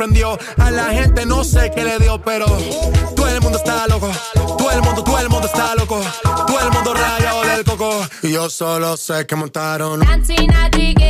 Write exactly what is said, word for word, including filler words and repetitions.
prendió. A la gente no sé qué le dio, pero todo el mundo está loco. Todo el mundo, todo el mundo está loco. Todo el mundo rayado del coco. Y yo solo sé que montaron